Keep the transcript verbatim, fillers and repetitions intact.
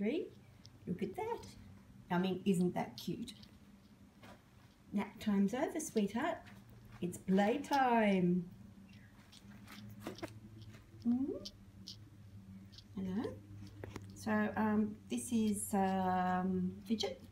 three. Look at that. I mean, isn't that cute? Nap time's over, sweetheart. It's playtime. Mm. Hello. So um, this is um, Fidget.